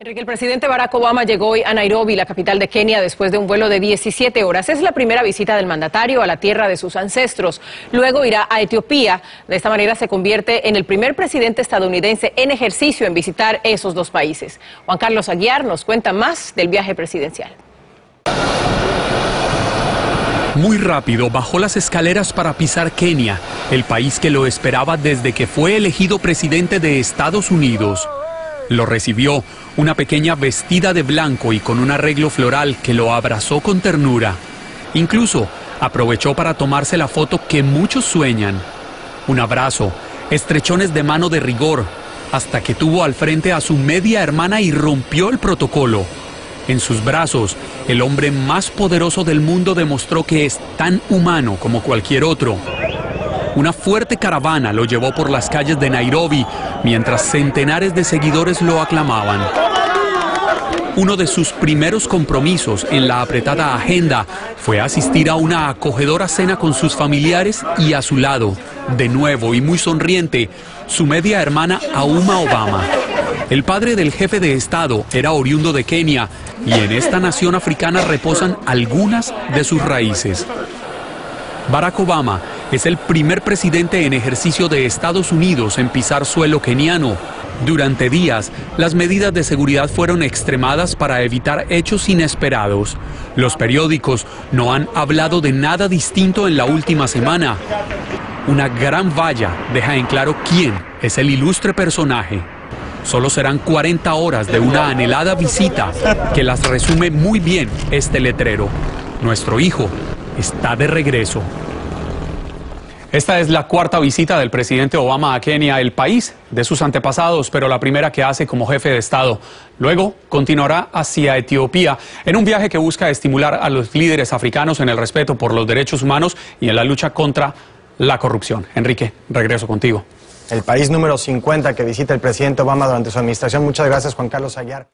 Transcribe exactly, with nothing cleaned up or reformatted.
Enrique, el presidente Barack Obama llegó hoy a Nairobi, la capital de Kenia, después de un vuelo de diecisiete horas. Es la primera visita del mandatario a la tierra de sus ancestros. Luego irá a Etiopía. De esta manera se convierte en el primer presidente estadounidense en ejercicio en visitar esos dos países. Juan Carlos Aguiar nos cuenta más del viaje presidencial. Muy rápido bajó las escaleras para pisar Kenia, el país que lo esperaba desde que fue elegido presidente de Estados Unidos. Lo recibió una pequeña vestida de blanco y con un arreglo floral que lo abrazó con ternura. Incluso aprovechó para tomarse la foto que muchos sueñan. Un abrazo, estrechones de mano de rigor, hasta que tuvo al frente a su media hermana y rompió el protocolo. En sus brazos, el hombre más poderoso del mundo demostró que es tan humano como cualquier otro. Una fuerte caravana lo llevó por las calles de Nairobi, mientras centenares de seguidores lo aclamaban. Uno de sus primeros compromisos en la apretada agenda fue asistir a una acogedora cena con sus familiares y a su lado, de nuevo y muy sonriente, su media hermana Auma Obama. El padre del jefe de Estado era oriundo de Kenia y en esta nación africana reposan algunas de sus raíces. Barack Obama es el primer presidente en ejercicio de Estados Unidos en pisar suelo keniano. Durante días, las medidas de seguridad fueron extremadas para evitar hechos inesperados. Los periódicos no han hablado de nada distinto en la última semana. Una gran valla deja en claro quién es el ilustre personaje. Solo serán cuarenta horas de una anhelada visita que las resume muy bien este letrero. Nuestro hijo está de regreso. Esta es la cuarta visita del presidente Obama a Kenia, el país de sus antepasados, pero la primera que hace como jefe de Estado. Luego continuará hacia Etiopía en un viaje que busca estimular a los líderes africanos en el respeto por los derechos humanos y en la lucha contra la corrupción. Enrique, regreso contigo. El país número cincuenta que visita el presidente Obama durante su administración. Muchas gracias, Juan Carlos Aguiar.